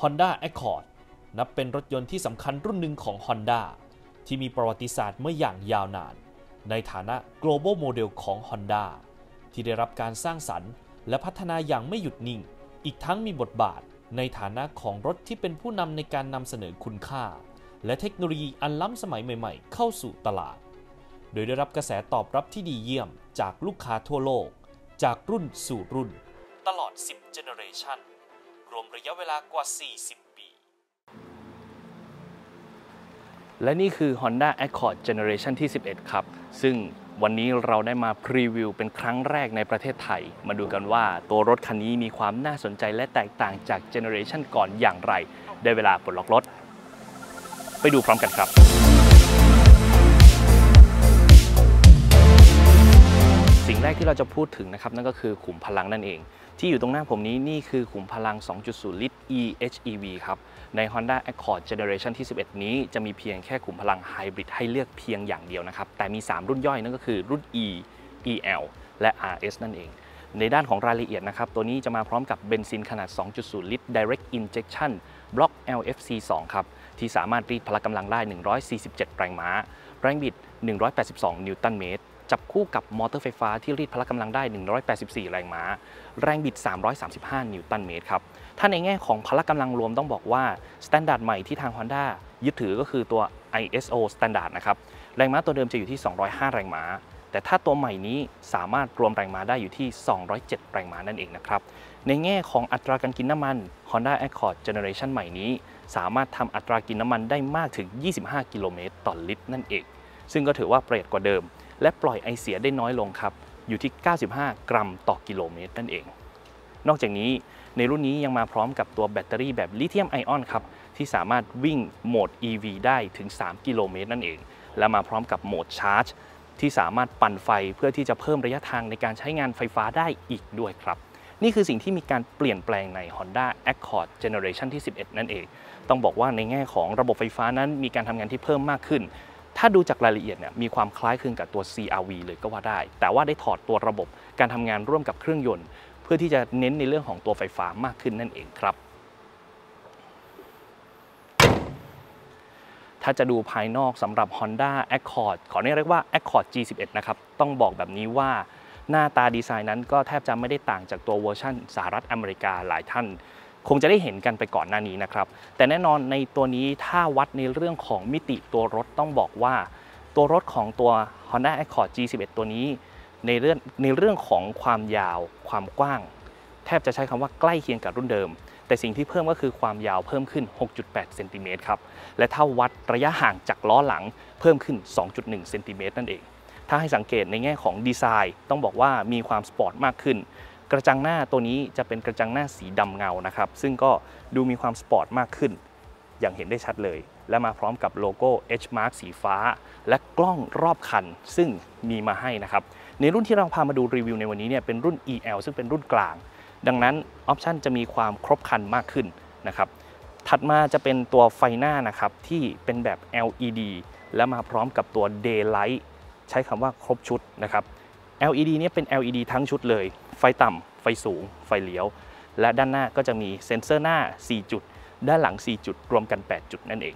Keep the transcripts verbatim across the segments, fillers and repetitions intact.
Honda Accord นับเป็นรถยนต์ที่สำคัญรุ่นหนึ่งของ Honda ที่มีประวัติศาสตร์เมื่ออย่างยาวนานในฐานะ global model ของ Honda ที่ได้รับการสร้างสรรค์และพัฒนาอย่างไม่หยุดนิ่งอีกทั้งมีบทบาทในฐานะของรถที่เป็นผู้นำในการนำเสนอคุณค่าและเทคโนโลยีอันล้ำสมัยใหม่ๆเข้าสู่ตลาดโดยได้รับกระแสตอบรับที่ดีเยี่ยมจากลูกค้าทั่วโลกจากรุ่นสู่รุ่นตลอดสิบ generation รวมระยะเวลากว่า สี่สิบ ปีและนี่คือ Honda Accord Generation ที่ สิบเอ็ด ครับซึ่งวันนี้เราได้มาพรีวิวเป็นครั้งแรกในประเทศไทยมาดูกันว่าตัวรถคันนี้มีความน่าสนใจและแตกต่างจากเจเนอเรชันก่อนอย่างไรได้เวลาปลดล็อกรถไปดูพร้อมกันครับสิ่งแรกที่เราจะพูดถึงนะครับนั่นก็คือขุมพลังนั่นเองที่อยู่ตรงหน้าผมนี้นี่คือขุมพลัง สองจุดศูนย์ ลิตร อี เอช อี วี ครับใน Honda Accord Generation ที่ สิบเอ็ด นี้จะมีเพียงแค่ขุมพลังไฮบริดให้เลือกเพียงอย่างเดียวนะครับแต่มีสามรุ่นย่อยนั่นก็คือรุ่น E อี แอล และ อาร์ เอส นั่นเองในด้านของรายละเอียดนะครับตัวนี้จะมาพร้อมกับเบนซินขนาด สองจุดศูนย์ ลิตร Direct Injection Block แอล เอฟ ซี ทู ครับที่สามารถรีดพละกำลังได้หนึ่งร้อยสี่สิบเจ็ดแรงม้าแรงบิดหนึ่งร้อยแปดสิบสองนิวตันเมตรจับคู่กับมอเตอร์ไฟฟ้าที่รีดพละกำลังได้หนึ่งร้อยแปดสิบสี่แรงม้าแรงบิดสามร้อยสามสิบห้านิวตันเมตรครับถ้าในแง่ของพละกำลังรวมต้องบอกว่าสแตนดาร์ดใหม่ที่ทาง Honda ยึดถือก็คือตัว ไอ เอส โอ Standard นะครับแรงม้าตัวเดิมจะอยู่ที่สองร้อยห้าแรงม้าแต่ถ้าตัวใหม่นี้สามารถรวมแรงม้าได้อยู่ที่สองร้อยเจ็ดแรงม้านั่นเองนะครับในแง่ของอัตราการกินน้ำมัน Honda Accord Generation ใหม่นี้สามารถทำอัตรากินน้ำมันได้มากถึงยี่สิบห้ากิโลเมตรต่อลิตรนั่นเองซึ่งก็ถือว่าประหยัดกว่าเดิมและปล่อยไอเสียได้น้อยลงครับอยู่ที่เก้าสิบห้ากรัมต่อกิโลเมตรนั่นเองนอกจากนี้ในรุ่นนี้ยังมาพร้อมกับตัวแบตเตอรี่แบบลิเธียมไอออนครับที่สามารถวิ่งโหมด อี วี ได้ถึงสามกิโลเมตรนั่นเองและมาพร้อมกับโหมดชาร์จที่สามารถปั่นไฟเพื่อที่จะเพิ่มระยะทางในการใช้งานไฟฟ้าได้อีกด้วยครับนี่คือสิ่งที่มีการเปลี่ยนแปลงใน Honda Accord Generation ที่ สิบเอ็ด นั่นเองต้องบอกว่าในแง่ของระบบไฟฟ้านั้นมีการทำงานที่เพิ่มมากขึ้นถ้าดูจากรายละเอียดเนี่ยมีความคล้ายคลึงกับตัว ซี อาร์ วี เลยก็ว่าได้แต่ว่าได้ถอดตัวระบบการทำงานร่วมกับเครื่องยนต์เพื่อที่จะเน้นในเรื่องของตัวไฟฟ้ามากขึ้นนั่นเองครับถ้าจะดูภายนอกสำหรับ Honda Accord ขอเรียกว่า Accord จี สิบเอ็ด นะครับต้องบอกแบบนี้ว่าหน้าตาดีไซน์นั้นก็แทบจะไม่ได้ต่างจากตัวเวอร์ชันสหรัฐอเมริกาหลายท่านคงจะได้เห็นกันไปก่อนหน้านี้นะครับแต่แน่นอนในตัวนี้ถ้าวัดในเรื่องของมิติตัวรถต้องบอกว่าตัวรถของตัว Honda Accord จี สิบเอ็ด ตัวนี้ในเรื่องในเรื่องของความยาวความกว้างแทบจะใช้คำว่าใกล้เคียงกับรุ่นเดิมแต่สิ่งที่เพิ่มก็คือความยาวเพิ่มขึ้น หกจุดแปด เซนติเมตรครับและถ้าวัดระยะห่างจากล้อหลังเพิ่มขึ้น สองจุดหนึ่ง เซนติเมตรนั่นเองถ้าให้สังเกตในแง่ของดีไซน์ต้องบอกว่ามีความสปอร์ตมากขึ้นกระจังหน้าตัวนี้จะเป็นกระจังหน้าสีดำเงานะครับซึ่งก็ดูมีความสปอร์ตมากขึ้นอย่างเห็นได้ชัดเลยและมาพร้อมกับโลโก้ H Mark สีฟ้าและกล้องรอบคันซึ่งมีมาให้นะครับในรุ่นที่เราพามาดูรีวิวในวันนี้เนี่ยเป็นรุ่น อี แอล ซึ่งเป็นรุ่นกลางดังนั้นออปชันจะมีความครบครันมากขึ้นนะครับถัดมาจะเป็นตัวไฟหน้านะครับที่เป็นแบบ แอล อี ดี และมาพร้อมกับตัว Daylight ใช้คำว่าครบชุดนะครับ แอล อี ดี นี้เป็น แอล อี ดี ทั้งชุดเลยไฟต่ำไฟสูงไฟเลี้ยวและด้านหน้าก็จะมีเซ็นเซอร์หน้าสี่จุดด้านหลังสี่จุดรวมกันแปดจุดนั่นเอง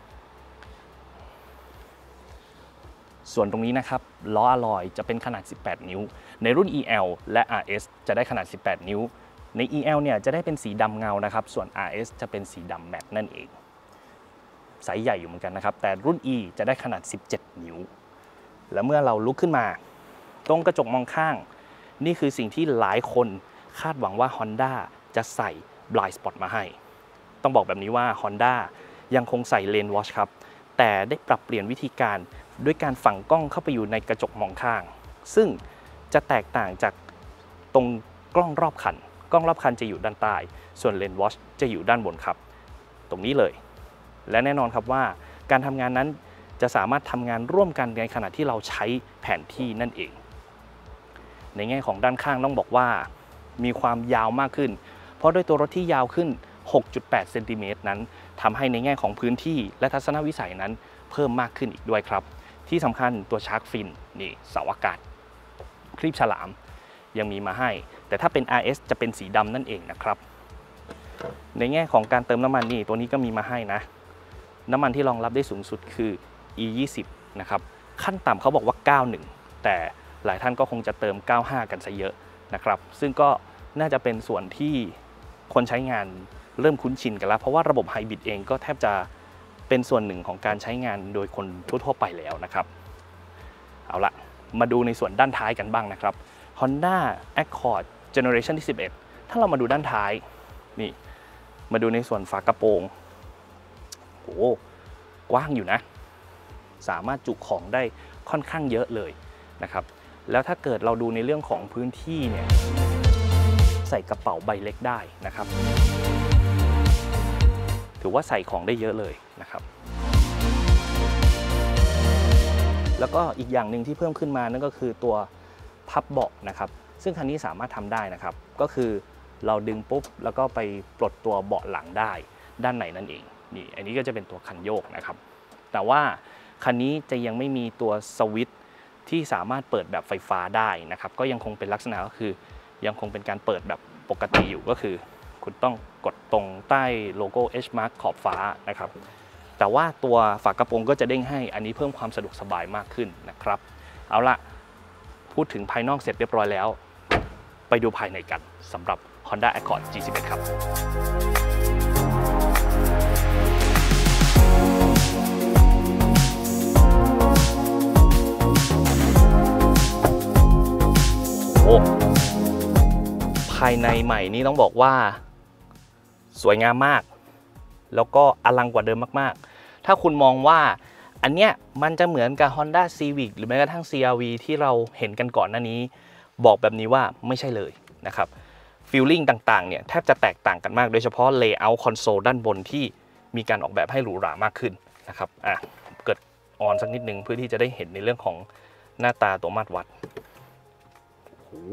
ส่วนตรงนี้นะครับล้ออะลอยจะเป็นขนาดสิบแปดนิ้วในรุ่น อี แอล และ อาร์ เอส จะได้ขนาดสิบแปดนิ้วใน อี แอล เนี่ยจะได้เป็นสีดำเงานะครับส่วน อาร์ เอส จะเป็นสีดำแมตต์นั่นเองไซส์ใหญ่อยู่เหมือนกันนะครับแต่รุ่น E จะได้ขนาดสิบเจ็ดนิ้วและเมื่อเราลุกขึ้นมาตรงกระจกมองข้างนี่คือสิ่งที่หลายคนคาดหวังว่า Honda จะใส่ Blind Spot มาให้ต้องบอกแบบนี้ว่า Honda ยังคงใส่ Lane Watch ครับแต่ได้ปรับเปลี่ยนวิธีการด้วยการฝังกล้องเข้าไปอยู่ในกระจกมองข้างซึ่งจะแตกต่างจากตรงกล้องรอบคันกล้องรอบคันจะอยู่ด้านใต้ส่วน Lane Watch จะอยู่ด้านบนครับตรงนี้เลยและแน่นอนครับว่าการทำงานนั้นจะสามารถทำงานร่วมกันในขณะที่เราใช้แผนที่นั่นเองในแง่ของด้านข้างต้องบอกว่ามีความยาวมากขึ้นเพราะด้วยตัวรถที่ยาวขึ้น หกจุดแปด เซนติเมตรนั้นทำให้ในแง่ของพื้นที่และทัศนวิสัยนั้นเพิ่มมากขึ้นอีกด้วยครับที่สำคัญตัวชาร์กฟินนี่เสาอากาศครีบฉลามยังมีมาให้แต่ถ้าเป็น อาร์ เอส จะเป็นสีดำนั่นเองนะครับในแง่ของการเติมน้ำมันนี่ตัวนี้ก็มีมาให้นะน้ำมันที่รองรับได้สูงสุดคือ อี ยี่สิบ นะครับขั้นต่ำเขาบอกว่า เก้าสิบเอ็ด แต่หลายท่านก็คงจะเติม เก้าสิบห้า กันซะเยอะนะครับซึ่งก็น่าจะเป็นส่วนที่คนใช้งานเริ่มคุ้นชินกันแล้วเพราะว่าระบบไฮบริดเองก็แทบจะเป็นส่วนหนึ่งของการใช้งานโดยคนทั่วๆไปแล้วนะครับเอาละมาดูในส่วนด้านท้ายกันบ้างนะครับ Honda Accord Generation ที่สิบเอ็ดถ้าเรามาดูด้านท้ายนี่มาดูในส่วนฝากระโปรงโอ้กว้างอยู่นะสามารถจุของได้ค่อนข้างเยอะเลยนะครับแล้วถ้าเกิดเราดูในเรื่องของพื้นที่เนี่ยใส่กระเป๋าใบเล็กได้นะครับถือว่าใส่ของได้เยอะเลยนะครับแล้วก็อีกอย่างหนึ่งที่เพิ่มขึ้นมานั่นก็คือตัวพับเบาะนะครับซึ่งคันนี้สามารถทำได้นะครับก็คือเราดึงปุ๊บแล้วก็ไปปลดตัวเบาะหลังได้ด้านในนั่นเองนี่อันนี้ก็จะเป็นตัวคันโยกนะครับแต่ว่าคันนี้จะยังไม่มีตัวสวิตช์ที่สามารถเปิดแบบไฟฟ้าได้นะครับก็ยังคงเป็นลักษณะก็คือยังคงเป็นการเปิดแบบปกติอยู่ก็คือคุณต้องกดตรงใต้โลโก้ H Mark ขอบฟ้านะครับแต่ว่าตัวฝากระโปรงก็จะเด้งให้อันนี้เพิ่มความสะดวกสบายมากขึ้นนะครับเอาละพูดถึงภายนอกเสร็จเรียบร้อยแล้วไปดูภายในกันสำหรับ Honda Accord จี สิบเอ็ด ครับโอ้ภายในใหม่นี้ต้องบอกว่าสวยงามมากแล้วก็อลังกว่าเดิมมากๆถ้าคุณมองว่าอันเนี้ยมันจะเหมือนกับ Honda Civic หรือแม้กระทั่ง ซี อาร์ วี ที่เราเห็นกันก่อนหน้านี้บอกแบบนี้ว่าไม่ใช่เลยนะครับฟีลลิ่งต่างๆเนี่ยแทบจะแตกต่างกันมากโดยเฉพาะ Layout Console ด้านบนที่มีการออกแบบให้หรูหรามากขึ้นนะครับอ่ะเกิดออนสักนิดนึงเพื่อที่จะได้เห็นในเรื่องของหน้าตาตัวมาตรวัดโอ้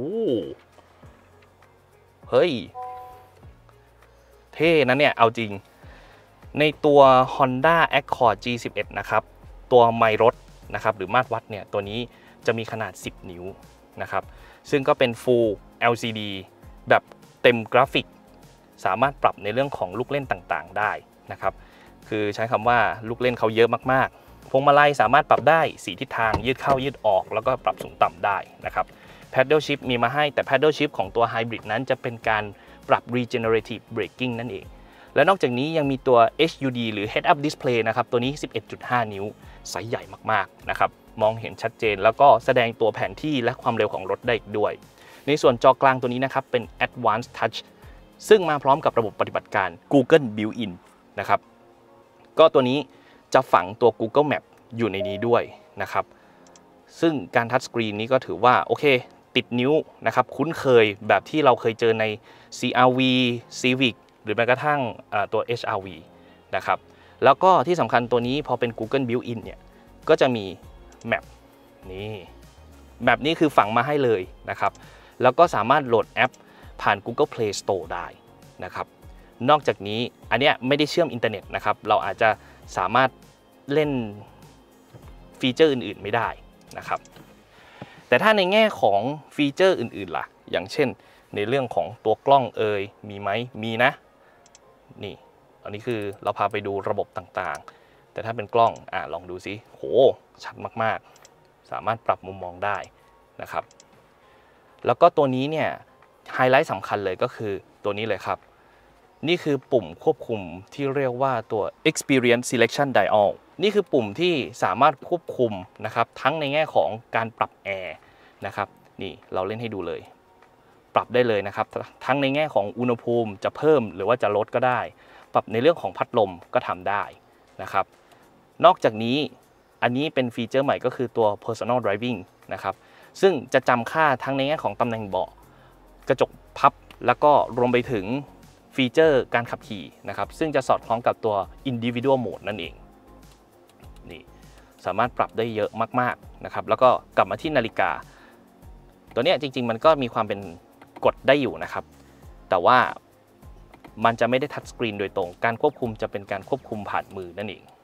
เฮ้ยเท่นะเนี่ยเอาจริงในตัว Honda Accord จี สิบเอ็ด นะครับตัวไมล์รถนะครับหรือมาตรวัดเนี่ยตัวนี้จะมีขนาดสิบนิ้วนะครับซึ่งก็เป็น Full แอล ซี ดี แบบเต็มกราฟิกสามารถปรับในเรื่องของลูกเล่นต่างๆได้นะครับคือใช้คำว่าลูกเล่นเขาเยอะมากๆพวงมาลัยสามารถปรับได้สี่ทิศทางยืดเข้ายืดออกแล้วก็ปรับสูงต่ำได้นะครับ Paddle Shift มีมาให้แต่ Paddle Shift ของตัว Hybrid นั้นจะเป็นการปรับ Regenerative Braking นั่นเองและนอกจากนี้ยังมีตัว เอช ยู ดี หรือ Head Up Display นะครับตัวนี้ สิบเอ็ดจุดห้า นิ้วไซส์ใหญ่มากๆนะครับมองเห็นชัดเจนแล้วก็แสดงตัวแผนที่และความเร็วของรถได้อีกด้วยในส่วนจอกลางตัวนี้นะครับเป็น Advanced Touch ซึ่งมาพร้อมกับระบบปฏิบัติการ Google Built-in นะครับก็ตัวนี้จะฝังตัว Google Map อยู่ในนี้ด้วยนะครับซึ่งการทัชสกรีนนี้ก็ถือว่าโอเคติดนิ้วนะครับคุ้นเคยแบบที่เราเคยเจอใน ซี อาร์ วี Civic หรือแม้กระทั่งตัว เอช อาร์ วี นะครับแล้วก็ที่สำคัญตัวนี้พอเป็น Google Built-in เนี่ยก็จะมี Map นี่แมปนี้คือฝังมาให้เลยนะครับแล้วก็สามารถโหลดแอปผ่าน Google Play Store ได้นะครับนอกจากนี้อันเนี้ยไม่ได้เชื่อมอินเทอร์เน็ตนะครับเราอาจจะสามารถเล่นฟีเจอร์อื่นๆไม่ได้นะครับแต่ถ้าในแง่ของฟีเจอร์อื่นๆล่ะอย่างเช่นในเรื่องของตัวกล้องเอ่ยมีไหมมีนะนี่อันนี้คือเราพาไปดูระบบต่างๆแต่ถ้าเป็นกล้องอ่ะลองดูซิโหชัดมากๆสามารถปรับมุมมองได้นะครับแล้วก็ตัวนี้เนี่ยไฮไลท์สำคัญเลยก็คือตัวนี้เลยครับนี่คือปุ่มควบคุมที่เรียกว่าตัว Experience Selection Dial นี่คือปุ่มที่สามารถควบคุมนะครับทั้งในแง่ของการปรับแอร์นะครับนี่เราเล่นให้ดูเลยปรับได้เลยนะครับทั้งในแง่ของอุณหภูมิจะเพิ่มหรือว่าจะลดก็ได้ปรับในเรื่องของพัดลมก็ทำได้นะครับนอกจากนี้อันนี้เป็นฟีเจอร์ใหม่ก็คือตัว Personal Driving นะครับซึ่งจะจำค่าทั้งในแง่ของตำแหน่งเบาะกระจกพับแล้วก็รวมไปถึงฟีเจอร์การขับขี่นะครับซึ่งจะสอดคล้องกับตัว Individual Mode นั่นเองนี่สามารถปรับได้เยอะมากๆนะครับแล้วก็กลับมาที่นาฬิกาตัวนี้จริงๆมันก็มีความเป็นกดได้อยู่นะครับแต่ว่ามันจะไม่ได้ทัชสกรีนโดยตรงการควบคุมจะเป็นการควบคุมผ่านมือนั่นเอง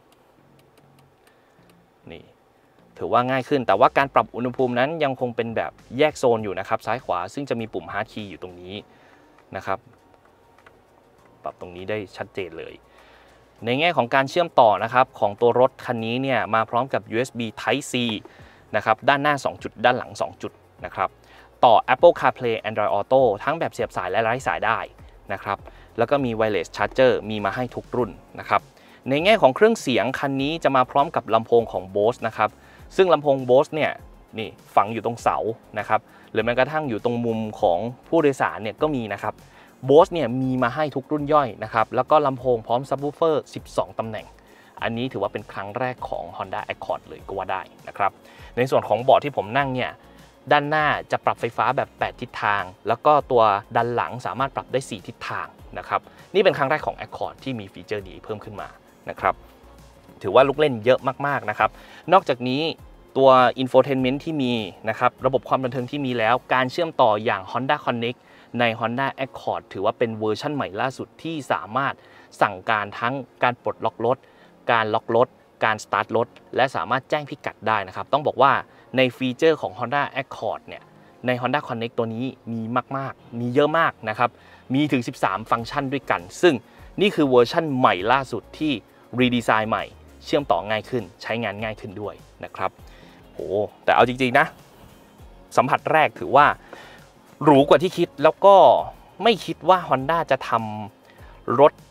นี่ถือว่าง่ายขึ้นแต่ว่าการปรับอุณหภูมินั้นยังคงเป็นแบบแยกโซนอยู่นะครับซ้ายขวาซึ่งจะมีปุ่มฮาร์ดคีย์อยู่ตรงนี้นะครับปรับตรงนี้ได้ชัดเจนเลยในแง่ของการเชื่อมต่อนะครับของตัวรถคันนี้เนี่ยมาพร้อมกับ ยู เอส บี Type C นะครับด้านหน้าสองจุดด้านหลังสองจุดนะครับต่อ Apple CarPlay Android Auto ทั้งแบบเสียบสายและไร้สายได้นะครับแล้วก็มี Wireless Charger มีมาให้ทุกรุ่นนะครับในแง่ของเครื่องเสียงคันนี้จะมาพร้อมกับลำโพงของ Bose นะครับซึ่งลำโพง Bose เนี่ยนี่ฝังอยู่ตรงเสานะครับหรือแม้กระทั่งอยู่ตรงมุมของผู้โดยสารเนี่ยก็มีนะครับ Bose เนี่ยมีมาให้ทุกรุ่นย่อยนะครับแล้วก็ลำโพงพร้อม Subwoofer สิบสองตำแหน่งอันนี้ถือว่าเป็นครั้งแรกของ Honda Accord เลยก็ว่าได้นะครับในส่วนของเบาะที่ผมนั่งเนี่ยด้านหน้าจะปรับไฟฟ้าแบบแปดทิศทางแล้วก็ตัวด้านหลังสามารถปรับได้สี่ทิศทางนะครับนี่เป็นครั้งแรกของ Accord ที่มีฟีเจอร์นี้เพิ่มขึ้นมานะครับถือว่าลูกเล่นเยอะมากๆนะครับนอกจากนี้ตัว Infotainment ที่มีนะครับระบบความบันเทิงที่มีแล้วการเชื่อมต่ออย่าง Honda Connect ใน Honda Accord ถือว่าเป็นเวอร์ชั่นใหม่ล่าสุดที่สามารถสั่งการทั้งการปลดล็อกรถการล็อกรถการสตาร์ทรถและสามารถแจ้งพิกัดได้นะครับต้องบอกว่าในฟีเจอร์ของ Honda Accord เนี่ยใน Honda Connect ตัวนี้มีมากๆมีเยอะมากนะครับมีถึงสิบสามฟังก์ชันด้วยกันซึ่งนี่คือเวอร์ชั่นใหม่ล่าสุดที่รีดีไซน์ใหม่เชื่อมต่อง่ายขึ้นใช้งานง่ายขึ้นด้วยนะครับโหแต่เอาจริงๆนะสัมผัสแรกถือว่าหรูกว่าที่คิดแล้วก็ไม่คิดว่า Honda จะทำรถ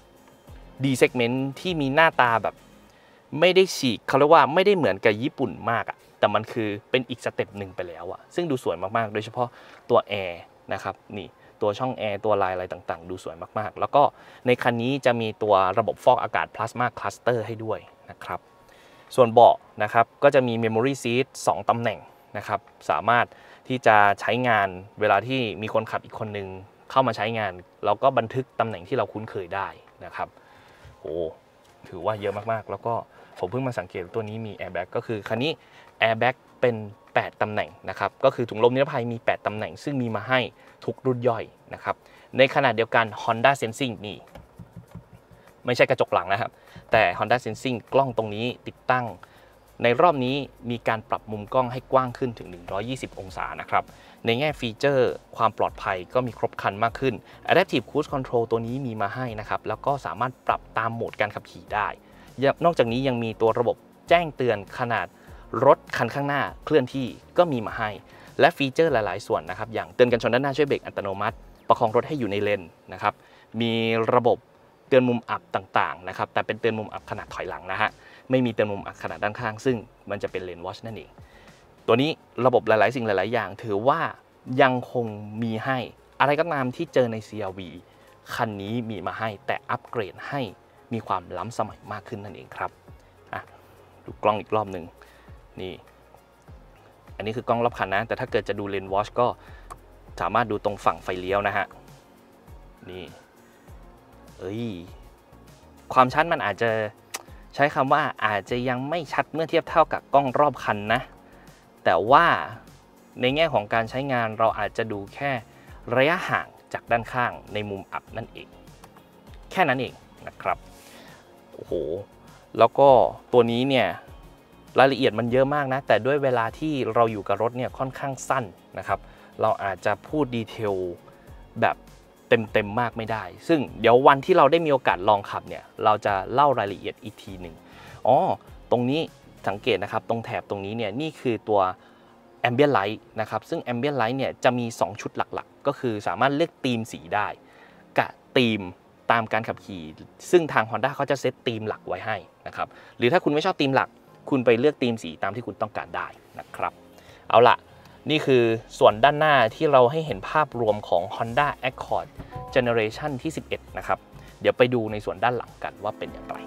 D segment ที่มีหน้าตาแบบไม่ได้ฉีกเขาเรียกว่าไม่ได้เหมือนกับญี่ปุ่นมากอะแต่มันคือเป็นอีกสเต็ปหนึ่งไปแล้วอะซึ่งดูสวยมากๆโดยเฉพาะตัวแอร์นะครับนี่ตัวช่องแอร์ตัวลายอะไรต่างๆดูสวยมากๆแล้วก็ในคันนี้จะมีตัวระบบฟอกอากาศ Plasma Cluster ให้ด้วยนะครับส่วนเบาะนะครับก็จะมี Memory Seat สองตำแหน่งนะครับสามารถที่จะใช้งานเวลาที่มีคนขับอีกคนนึงเข้ามาใช้งานเราก็บันทึกตำแหน่งที่เราคุ้นเคยได้นะครับโอ้ถือว่าเยอะมากๆแล้วก็ผมเพิ่งมาสังเกตตัวนี้มี Airbag ก็คือคันนี้ Airbag เป็นแปดตำแหน่งนะครับก็คือถุงลมนิรภัยมีแปดตำแหน่งซึ่งมีมาให้ทุกรุ่นย่อยนะครับในขณะเดียวกัน Honda Sensing นี่ไม่ใช่กระจกหลังนะครับแต่ Honda Sensing กล้องตรงนี้ติดตั้งในรอบนี้มีการปรับมุมกล้องให้กว้างขึ้นถึงหนึ่งร้อยยี่สิบองศานะครับในแง่ฟีเจอร์ความปลอดภัยก็มีครบครันมากขึ้น Adaptive Cruise Control ตัวนี้มีมาให้นะครับแล้วก็สามารถปรับตามโหมดการขับขี่ได้นอกจากนี้ยังมีตัวระบบแจ้งเตือนขนาดรถคันข้างหน้าเคลื่อนที่ก็มีมาให้และฟีเจอร์หลายๆส่วนนะครับอย่างเตือนกันชนด้านหน้าช่วยเบรกอัตโนมัติประคองรถให้อยู่ในเลนนะครับมีระบบเตือนมุมอับต่างๆนะครับแต่เป็นเตือนมุมอับขนาดถอยหลังนะฮะไม่มีเตือนมุมอับขนาดด้านข้างซึ่งมันจะเป็นเลนวอชนั่นเองตัวนี้ระบบหลายๆสิ่งหลายๆอย่างถือว่ายังคงมีให้อะไรก็ตามที่เจอใน ซี อาร์ วี คันนี้มีมาให้แต่อัปเกรดให้มีความล้ำสมัยมากขึ้นนั่นเองครับอ่ะดูกล้องอีกรอบหนึ่งนี่อันนี้คือกล้องรอบคันนะแต่ถ้าเกิดจะดูเลนวอชก็สามารถดูตรงฝั่งไฟเลี้ยวนะฮะนี่เอ้ยความชัดมันอาจจะใช้คำว่าอาจจะยังไม่ชัดเมื่อเทียบเท่ากับกล้องรอบคันนะแต่ว่าในแง่ของการใช้งานเราอาจจะดูแค่ระยะห่างจากด้านข้างในมุมอับนั่นเองแค่นั้นเองนะครับโอ้โหแล้วก็ตัวนี้เนี่ยรายละเอียดมันเยอะมากนะแต่ด้วยเวลาที่เราอยู่กับรถเนี่ยค่อนข้างสั้นนะครับเราอาจจะพูดดีเทลแบบเต็มๆมากไม่ได้ซึ่งเดี๋ยววันที่เราได้มีโอกาสลองขับเนี่ยเราจะเล่ารายละเอียดอีกทีหนึ่งอ๋อตรงนี้สังเกตนะครับตรงแถบตรงนี้เนี่ยนี่คือตัว Ambient Light นะครับซึ่ง Ambient Light เนี่ยจะมีสองชุดหลักๆก็คือสามารถเลือกธีมสีได้กับธีมตามการขับขี่ซึ่งทาง Honda เขาจะเซตธีมหลักไว้ให้นะครับหรือถ้าคุณไม่ชอบธีมหลักคุณไปเลือกธีมสีตามที่คุณต้องการได้นะครับเอาล่ะนี่คือส่วนด้านหน้าที่เราให้เห็นภาพรวมของ Honda Accord Generation ที่สิบเอ็ดนะครับเดี๋ยวไปดูในส่วนด้านหลังกันว่าเป็นอย่างไร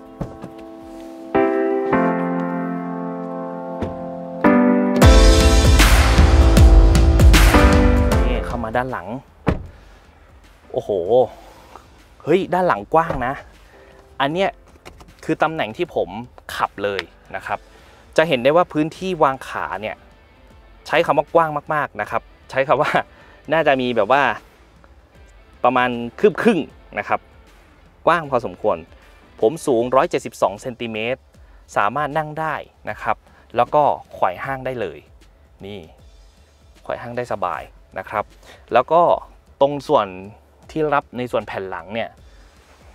นี่เข้ามาด้านหลังโอ้โหเฮ้ยด้านหลังกว้างนะอันเนี้ยคือตำแหน่งที่ผมขับเลยนะครับจะเห็นได้ว่าพื้นที่วางขาเนี่ยใช้คำว่ากว้างมากๆนะครับใช้คำว่าน่าจะมีแบบว่าประมาณคืบครึ่งนะครับกว้างพอสมควรผมสูงหนึ่งร้อยเจ็ดสิบสองเซนติเมตรสามารถนั่งได้นะครับแล้วก็ไขว่ห้างได้เลยนี่ไขว่ห้างได้สบายนะครับแล้วก็ตรงส่วนที่รับในส่วนแผ่นหลังเนี่ย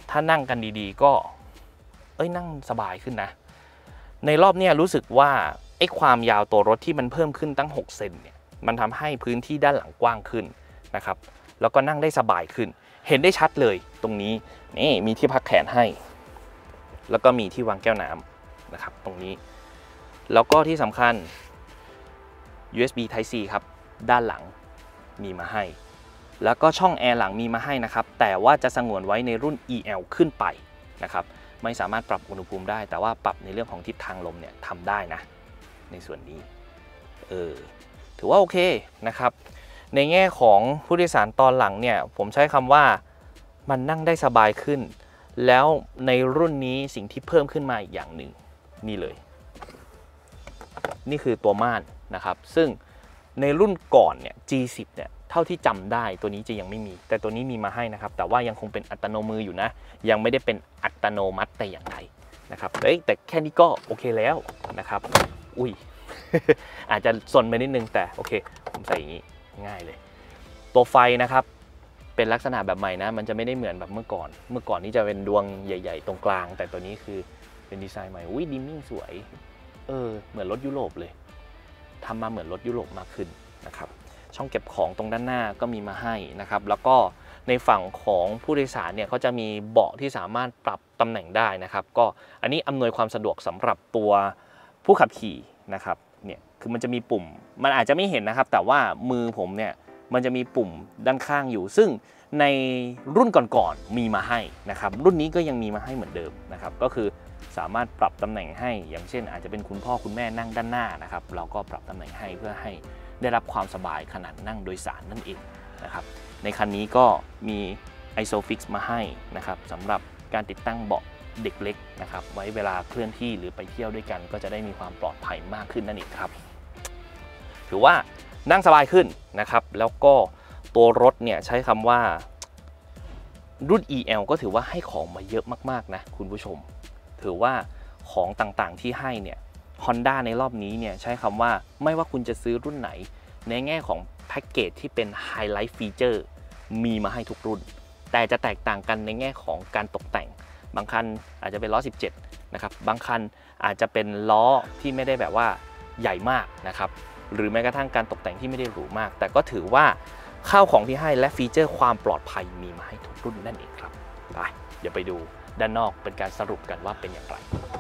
ถ้านั่งกันดีๆก็เอ้ยนั่งสบายขึ้นนะในรอบเนี้ยรู้สึกว่าไอ้ความยาวตัวรถที่มันเพิ่มขึ้นตั้งหกเซนเนี่ยมันทำให้พื้นที่ด้านหลังกว้างขึ้นนะครับแล้วก็นั่งได้สบายขึ้นเห็นได้ชัดเลยตรงนี้นี่มีที่พักแขนให้แล้วก็มีที่วางแก้วน้ำนะครับตรงนี้แล้วก็ที่สำคัญ ยู เอส บี Type C ครับด้านหลังมีมาให้แล้วก็ช่องแอร์หลังมีมาให้นะครับแต่ว่าจะสงวนไว้ในรุ่น อี แอล ขึ้นไปนะครับไม่สามารถปรับอุณหภูมิได้แต่ว่าปรับในเรื่องของทิศทางลมเนี่ยทำได้นะในส่วนนี้เออถือว่าโอเคนะครับในแง่ของผู้โดยสารตอนหลังเนี่ยผมใช้คำว่ามันนั่งได้สบายขึ้นแล้วในรุ่นนี้สิ่งที่เพิ่มขึ้นมาอีกอย่างหนึ่งนี่เลยนี่คือตัวม่านนะครับซึ่งในรุ่นก่อนเนี่ย จี สิบ เนี่ยเท่าที่จำได้ตัวนี้จะยังไม่มีแต่ตัวนี้มีมาให้นะครับแต่ว่ายังคงเป็นอัตโนมืออยู่นะยังไม่ได้เป็นอัตโนมัติแต่อย่างใดนะครับเอ้ยแต่แค่นี้ก็โอเคแล้วนะครับอุ้ย อาจจะซนไปนิดนึงแต่โอเคผมใส่อย่างนี้ง่ายเลยตัวไฟนะครับเป็นลักษณะแบบใหม่นะมันจะไม่ได้เหมือนแบบเมื่อก่อนเมื่อก่อนนี่จะเป็นดวงใหญ่ๆตรงกลางแต่ตัวนี้คือเป็นดีไซน์ใหม่อุ้ยดิมมิ่งสวยเออเหมือนรถยุโรปเลยทำมาเหมือนรถยุโรปมากขึ้นนะครับช่องเก็บของตรงด้านหน้าก็มีมาให้นะครับแล้วก็ในฝั่งของผู้โดยสารเนี่ยเขาจะมีเบาะที่สามารถปรับตำแหน่งได้นะครับก็อันนี้อำนวยความสะดวกสำหรับตัวผู้ขับขี่นะครับเนี่ยคือมันจะมีปุ่มมันอาจจะไม่เห็นนะครับแต่ว่ามือผมเนี่ยมันจะมีปุ่มด้านข้างอยู่ซึ่งในรุ่นก่อนๆมีมาให้นะครับรุ่นนี้ก็ยังมีมาให้เหมือนเดิมนะครับก็คือสามารถปรับตำแหน่งให้อย่างเช่นอาจจะเป็นคุณพ่อคุณแม่นั่งด้านหน้านะครับเราก็ปรับตำแหน่งให้เพื่อให้ได้รับความสบายขณะนั่งโดยสารนั่นเองนะครับในคันนี้ก็มี Isofix มาให้นะครับสำหรับการติดตั้งเบาะเด็กเล็กนะครับไว้เวลาเคลื่อนที่หรือไปเที่ยวด้วยกันก็จะได้มีความปลอดภัยมากขึ้นนั่นเองครับถือว่านั่งสบายขึ้นนะครับแล้วก็ตัวรถเนี่ยใช้คำว่ารุ่น อี แอล ก็ถือว่าให้ของมาเยอะมากๆนะคุณผู้ชมถือว่าของต่างๆที่ให้เนี่ย Honda ในรอบนี้เนี่ยใช้คำว่าไม่ว่าคุณจะซื้อรุ่นไหนในแง่ของแพ็กเกจที่เป็นไฮไลท์ฟีเจอร์มีมาให้ทุกรุ่นแต่จะแตกต่างกันในแง่ของการตกแต่งบางคันอาจจะเป็นล้อสิบเจ็ดนะครับบางคันอาจจะเป็นล้อที่ไม่ได้แบบว่าใหญ่มากนะครับหรือแม้กระทั่งการตกแต่งที่ไม่ได้หรูมากแต่ก็ถือว่าข้าวของที่ให้และฟีเจอร์ความปลอดภัยมีมาให้ทุกรุ่นนั่นเองครับไปเดี๋ยวไปดูด้านนอกเป็นการสรุปกันว่าเป็นอย่างไร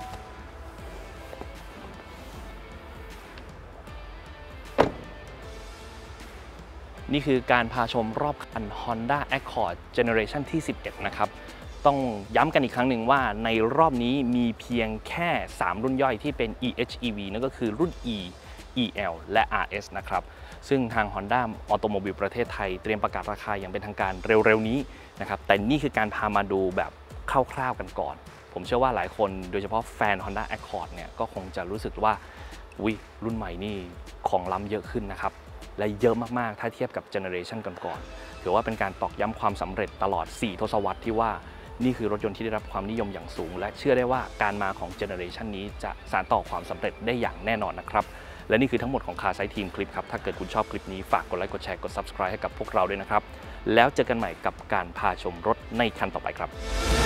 นี่คือการพาชมรอบคัน Honda Accord Generation ที่สิบเอ็ดนะครับต้องย้ำกันอีกครั้งหนึ่งว่าในรอบนี้มีเพียงแค่สามรุ่นย่อยที่เป็น อี เอช อี วี นั่นก็คือรุ่น E อี แอล และ อาร์ เอส นะครับซึ่งทาง Honda Automobile ประเทศไทยเตรียมประกาศราคาอย่างเป็นทางการเร็วๆนี้นะครับแต่นี่คือการพามาดูแบบคร่าวๆกันก่อนผมเชื่อว่าหลายคนโดยเฉพาะแฟน Honda Accord เนี่ยก็คงจะรู้สึกว่าอุ๊ยรุ่นใหม่นี่ของล้ำเยอะขึ้นนะครับและเยอะมากๆถ้าเทียบกับเจเนอเรชันก่อนๆถือว่าเป็นการตอกย้ำความสำเร็จตลอดสี่ทศวรรษที่ว่านี่คือรถยนต์ที่ได้รับความนิยมอย่างสูงและเชื่อได้ว่าการมาของเจเนอเรชันนี้จะสานต่อความสำเร็จได้อย่างแน่นอนนะครับและนี่คือทั้งหมดของ Car Sight Team คลิปครับถ้าเกิดคุณชอบคลิปนี้ฝากกดไลค์กดแชร์กด ซับสไครบ์ ให้กับพวกเราด้วยนะครับแล้วเจอกันใหม่กับการพาชมรถในคันต่อไปครับ